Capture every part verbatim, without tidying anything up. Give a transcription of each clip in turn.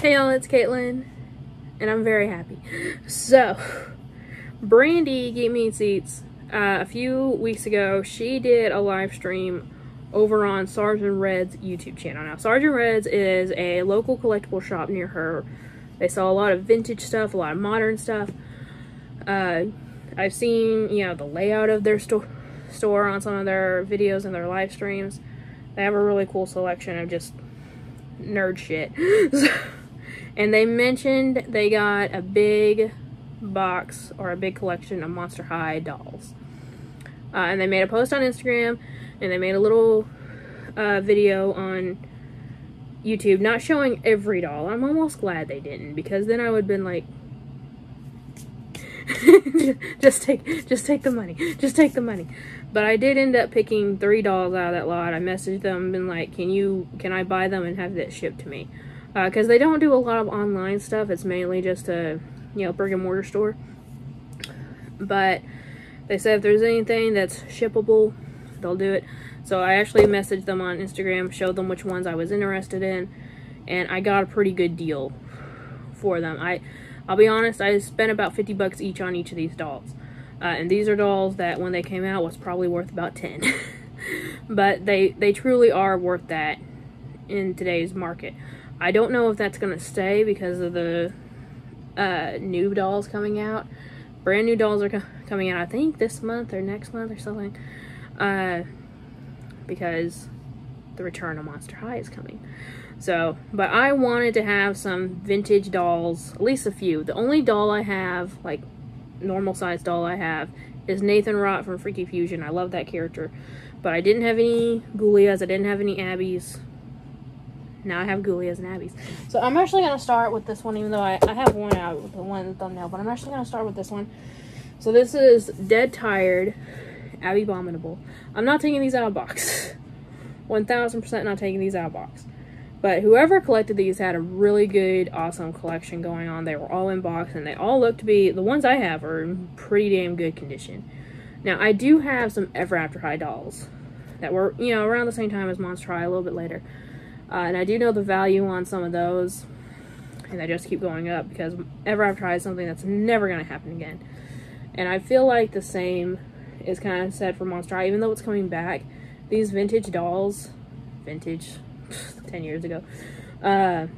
Hey y'all, it's Caitlin, and I'm very happy. So, Brandy gave me seats uh, a few weeks ago. She did a live stream over on Sergeant Red's YouTube channel. Now, Sergeant Red's is a local collectible shop near her. They sell a lot of vintage stuff, a lot of modern stuff. Uh, I've seen, you know, the layout of their store store on some of their videos and their live streams. They have a really cool selection of just nerd shit. And they mentioned they got a big box or a big collection of Monster High dolls. Uh, and they made a post on Instagram, and they made a little uh, video on YouTube, not showing every doll. I'm almost glad they didn't, because then I would have been like, just take, just take the money, just take the money. But I did end up picking three dolls out of that lot. I messaged them and been like, can you, can I buy them and have that shipped to me? Because uh, they don't do a lot of online stuff. It's mainly just a, you know, brick and mortar store. But they said if there's anything that's shippable, they'll do it. So I actually messaged them on Instagram, showed them which ones I was interested in, and I got a pretty good deal for them. I, I'll be honest, I spent about fifty bucks each on each of these dolls. Uh, and these are dolls that when they came out was probably worth about ten. But they, they truly are worth that in today's market. I don't know if that's going to stay because of the uh, new dolls coming out. Brand new dolls are co coming out, I think, this month or next month or something. Uh, because the return of Monster High is coming. So, but I wanted to have some vintage dolls, at least a few. The only doll I have, like, normal size doll I have, is Nathan Rott from Freaky Fusion. I love that character. But I didn't have any Ghoulias, I didn't have any Abbies. Now I have Ghoulias and Abbies. So I'm actually going to start with this one, even though I, I have one out with the one thumbnail, but I'm actually going to start with this one. So this is Dead Tired Abby Abominable. I'm not taking these out of box. one thousand percent not taking these out of box. But whoever collected these had a really good, awesome collection going on. They were all in box, and they all look to be, the ones I have are in pretty damn good condition. Now, I do have some Ever After High dolls that were, you know, around the same time as Monster High, a little bit later. Uh, and I do know the value on some of those, and they just keep going up because Ever After High is something that's never going to happen again. And I feel like the same is kind of said for Monster High, even though it's coming back. These vintage dolls, vintage, ten years ago, uh,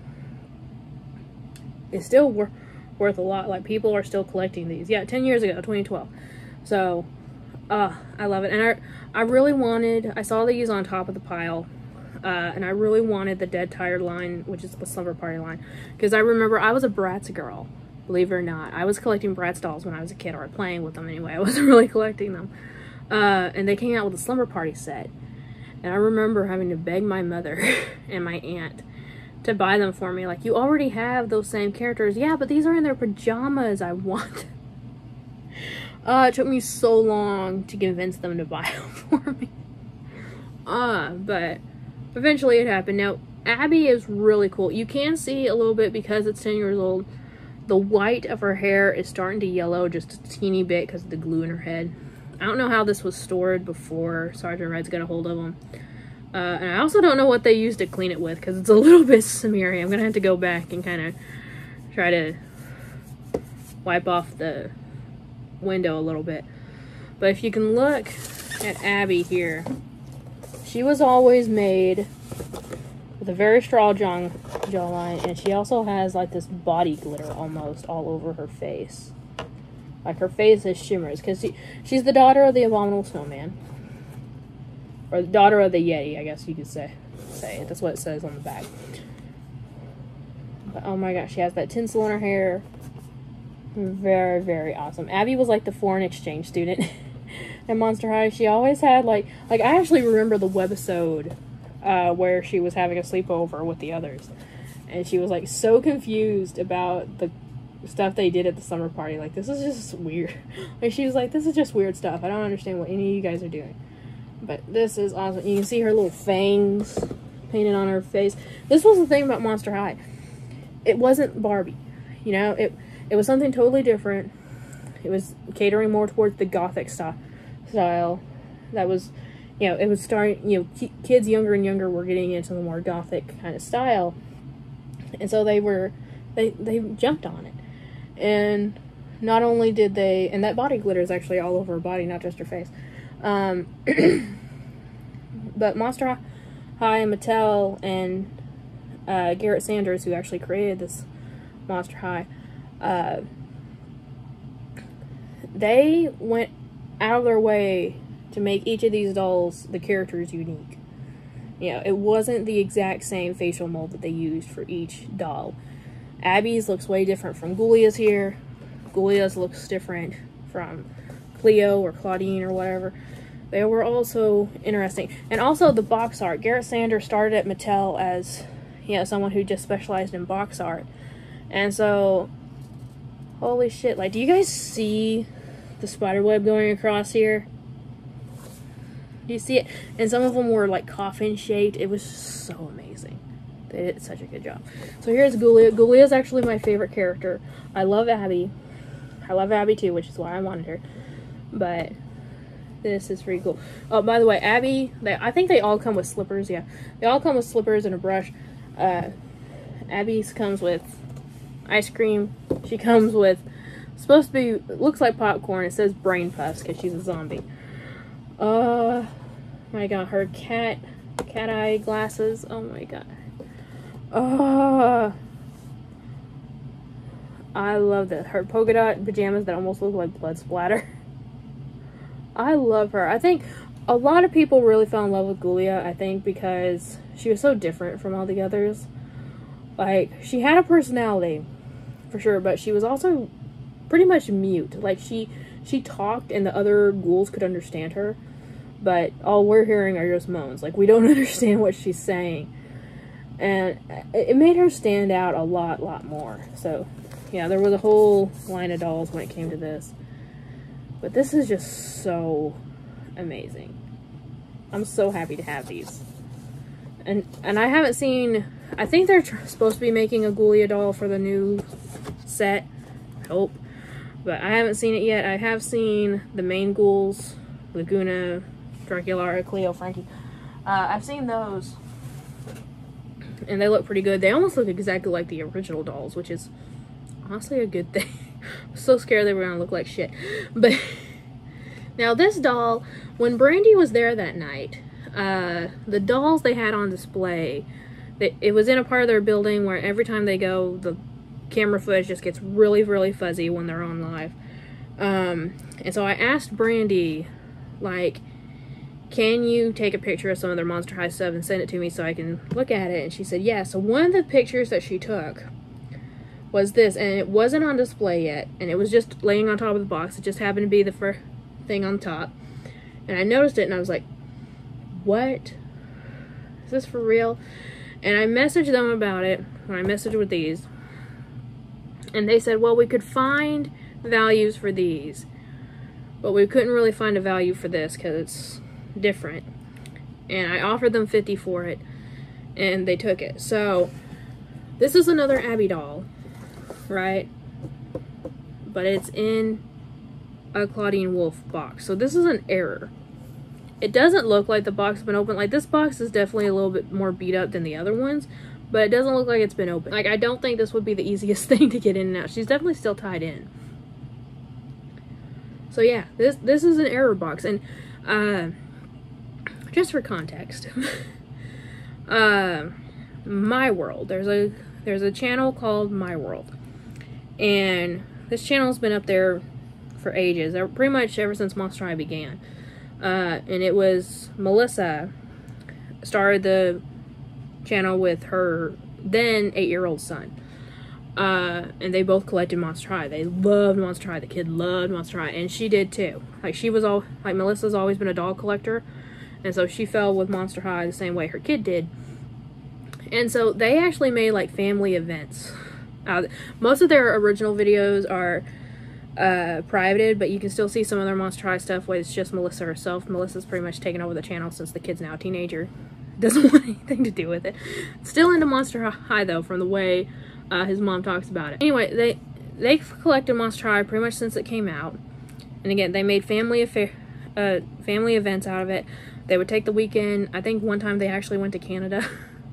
is still wor worth a lot. Like, people are still collecting these. Yeah, ten years ago, twenty twelve. So, uh, I love it. And I, I really wanted, I saw these on top of the pile. Uh, and I really wanted the Dead Tired line, which is the Slumber Party line. Because I remember I was a Bratz girl, believe it or not. I was collecting Bratz dolls when I was a kid, or playing with them anyway. I wasn't really collecting them. Uh, and they came out with a Slumber Party set. And I remember having to beg my mother and my aunt to buy them for me. Like, you already have those same characters. Yeah, but these are in their pajamas. I want. Uh, it took me so long to convince them to buy them for me. Uh, but eventually it happened. Now, Abby is really cool. You can see a little bit because it's ten years old. The white of her hair is starting to yellow just a teeny bit because of the glue in her head. I don't know how this was stored before Sergeant Red's got a hold of them. Uh, and I also don't know what they used to clean it with because it's a little bit smeary. I'm going to have to go back and kind of try to wipe off the window a little bit. But if you can look at Abby here, she was always made with a very strong jaw jawline, and she also has like this body glitter almost all over her face. Like, her face is shimmers because she, she's the daughter of the Abominable Snowman, or the daughter of the Yeti, I guess you could say. Say that's what it says on the back. But oh my gosh, she has that tinsel in her hair. Very, very awesome. Abby was like the foreign exchange student in Monster High. She always had like, like I actually remember the webisode uh, where she was having a sleepover with the others. And she was like so confused about the stuff they did at the summer party. Like, this is just weird. Like, she was like, this is just weird stuff. I don't understand what any of you guys are doing. But this is awesome. You can see her little fangs painted on her face. This was the thing about Monster High. It wasn't Barbie. You know, it it was something totally different. It was catering more towards the gothic style. style. That was, you know, it was starting, you know, kids younger and younger were getting into the more gothic kind of style. And so they were, they, they jumped on it. And not only did they, and that body glitter is actually all over her body, not just her face. Um, but Monster High, Mattel, and uh, Garrett Sanders, who actually created this Monster High, uh, they went out of their way to make each of these dolls, the characters, unique. You know, it wasn't the exact same facial mold that they used for each doll. Abby's looks way different from Ghoulia's here. Ghoulia's looks different from Cleo or Claudine or whatever. They were also interesting. And also the box art. Garrett Sanders started at Mattel as, you know, someone who just specialized in box art. And so, holy shit, like, do you guys see the spider web going across here? Do you see it? And some of them were like coffin shaped. It was so amazing. They did such a good job. So here's Ghoulia. Ghoulia is actually my favorite character. I love Abby. I love Abby too, which is why I wanted her. But this is pretty cool. Oh, by the way, Abby, they, I think they all come with slippers. Yeah, they all come with slippers and a brush. Uh, Abby's comes with ice cream. She comes with, supposed to be, looks like popcorn. It says brain puffs because she's a zombie. Uh, my god, her cat, cat eye glasses. Oh my god. Uh, I love this. Her polka dot pajamas that almost look like blood splatter. I love her. I think a lot of people really fell in love with Ghoulia, I think, because she was so different from all the others. Like, she had a personality, for sure, but she was also pretty much mute. Like, she, she talked and the other ghouls could understand her, but all we're hearing are just moans. Like, we don't understand what she's saying. And it made her stand out a lot, lot more. So, yeah, there was a whole line of dolls when it came to this. But this is just so amazing. I'm so happy to have these. And and I haven't seen... I think they're tr supposed to be making a Ghoulia doll for the new set. I hope. But I haven't seen it yet. I have seen the main ghouls. Laguna, Dracula, Cleo, Frankie. Uh, I've seen those. And they look pretty good. They almost look exactly like the original dolls, which is honestly a good thing. I'm so scared they were going to look like shit. But now this doll, when Brandy was there that night, uh, the dolls they had on display, they, it was in a part of their building where every time they go, the camera footage just gets really, really fuzzy when they're on live. Um, and so I asked Brandy, like, can you take a picture of some of their Monster High stuff and send it to me so I can look at it? And she said, yeah. So one of the pictures that she took was this, and it wasn't on display yet, and it was just laying on top of the box. It just happened to be the first thing on top. And I noticed it, and I was like, what? Is this for real? And I messaged them about it, when I messaged with these. And they said, well, we could find values for these, but we couldn't really find a value for this because it's different. And I offered them fifty for it, and they took it. So this is another Abby doll, right? But it's in a Claudine Wolf box. So this is an error. It doesn't look like the box has been opened. Like, this box is definitely a little bit more beat up than the other ones, but it doesn't look like it's been opened. Like, I don't think this would be the easiest thing to get in and out. She's definitely still tied in. So yeah, this this is an error box. And uh, just for context, uh, My World. There's a there's a channel called My World, and this channel's been up there for ages. Pretty much ever since Monster High began. Uh, and it was Melissa started the channel with her then eight-year-old son. Uh, and they both collected Monster High. They loved Monster High. The kid loved Monster High, and she did too. Like, she was all like Melissa's always been a doll collector, and so she fell with Monster High the same way her kid did. And so they actually made like family events. Uh, most of their original videos are uh, privated, but you can still see some of their Monster High stuff where it's just Melissa herself. Melissa's pretty much taken over the channel since the kid's now a teenager. Doesn't want anything to do with it. Still into Monster High though, from the way uh, his mom talks about it. Anyway, they they've collected Monster High pretty much since it came out. And again, they made family affair, uh, family events out of it. They would take the weekend. I think one time they actually went to Canada.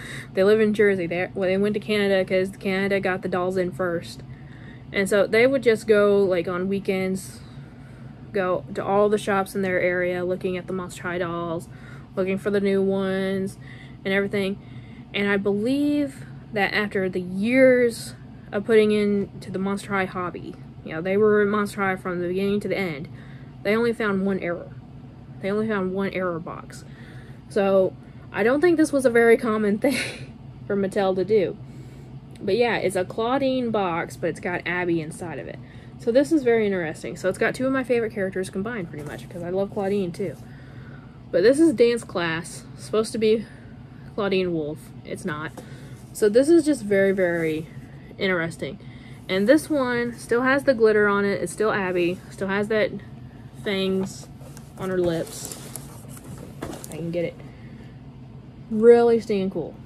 They live in Jersey. They, well, they went to Canada because Canada got the dolls in first. And so they would just go, like, on weekends, go to all the shops in their area, looking at the Monster High dolls, looking for the new ones, and everything. And I believe that after the years of putting into the Monster High hobby, you know, they were Monster High from the beginning to the end, they only found one error. They only found one error box. So, I don't think this was a very common thing for Mattel to do. But yeah, it's a Clawdeen box, but it's got Abby inside of it. So this is very interesting. So it's got two of my favorite characters combined, pretty much, because I love Clawdeen too. But this is Dance Class. It's supposed to be Clawdeen Wolf. It's not. So this is just very, very interesting. And this one still has the glitter on it. It's still Abby. Still has that fangs on her lips. I can get it. Really stinking cool.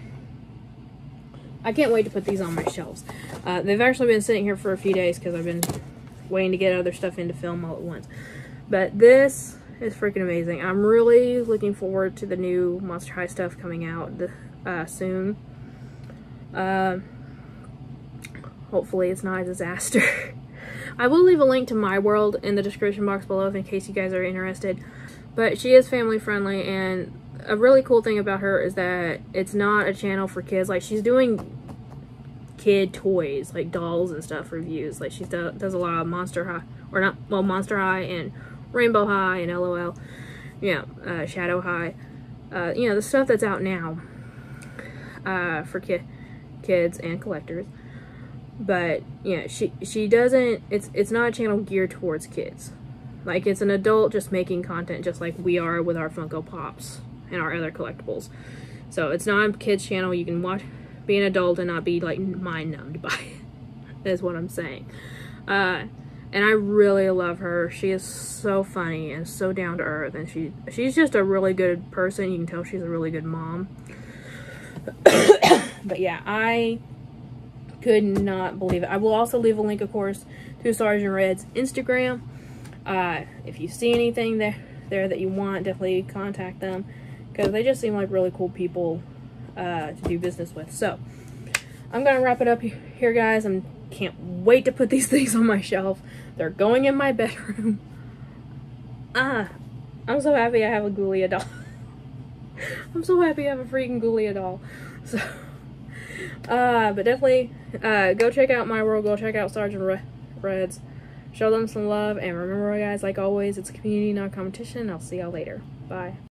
I can't wait to put these on my shelves. Uh, they've actually been sitting here for a few days because I've been waiting to get other stuff into film all at once. But this is freaking amazing. I'm really looking forward to the new Monster High stuff coming out uh, soon. Uh, hopefully it's not a disaster. I will leave a link to My World in the description box below in case you guys are interested. But she is family friendly, and a really cool thing about her is that it's not a channel for kids. Like, she's doing kid toys, like dolls and stuff reviews. Like, she do, does a lot of Monster High, or not, well, Monster High and Rainbow High and LOL. Yeah, uh, Shadow High. Uh, you know, the stuff that's out now uh, for ki kids and collectors. But, yeah, she, she doesn't, it's, it's not a channel geared towards kids. Like, it's an adult just making content just like we are with our Funko Pops and our other collectibles. So it's not a kids channel. You can watch, be an adult and not be like mind numbed by it, is what I'm saying. Uh, and I really love her. She is so funny and so down to earth, and she she's just a really good person. You can tell she's a really good mom. But yeah, I could not believe it. I will also leave a link, of course, to Sergeant Red's Instagram. Uh, if you see anything there there that you want, definitely contact them, because they just seem like really cool people uh, to do business with. So, I'm going to wrap it up here, guys. I can't wait to put these things on my shelf. They're going in my bedroom. Ah, I'm so happy I have a Ghoulia doll. I'm so happy I have a freaking Ghoulia doll. So, uh, but definitely uh, go check out My World. Go check out Sergeant Red's. Show them some love. And remember, guys, like always, it's a community, not competition. I'll see y'all later. Bye.